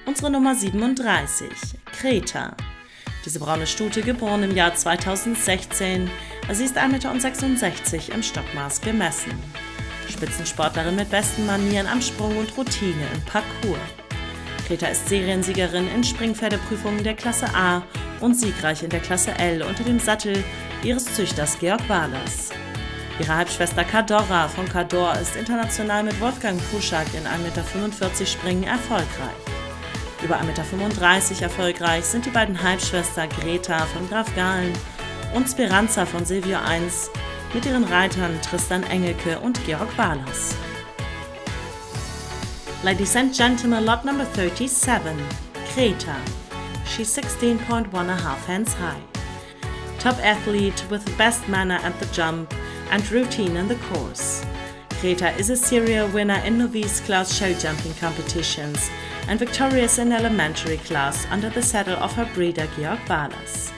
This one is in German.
Unsere Nummer 37, Greta. Diese braune Stute, geboren im Jahr 2016, sie ist 1,66 Meter im Stockmaß gemessen. Spitzensportlerin mit besten Manieren am Sprung und Routine im Parcours. Greta ist Seriensiegerin in Springpferdeprüfungen der Klasse A und siegreich in der Klasse L unter dem Sattel ihres Züchters Georg Wahlers. Ihre Halbschwester Cadorra von Cador ist international mit Wolfgang Puschak in 1,45 Meter Springen erfolgreich. Über 1,35 Meter erfolgreich sind die beiden Halbschwestern Greta von Graf Galen und Speranza von Silvio 1 mit ihren Reitern Tristan Engelke und Georg Wahlers. Ladies and gentlemen, lot number 37, Greta. She's 16.1 hands high. Top athlete with the best manner at the jump and routine in the course. Greta is a serial winner in novice class show jumping competitions and victorious in elementary class under the saddle of her breeder Georg Wahlers.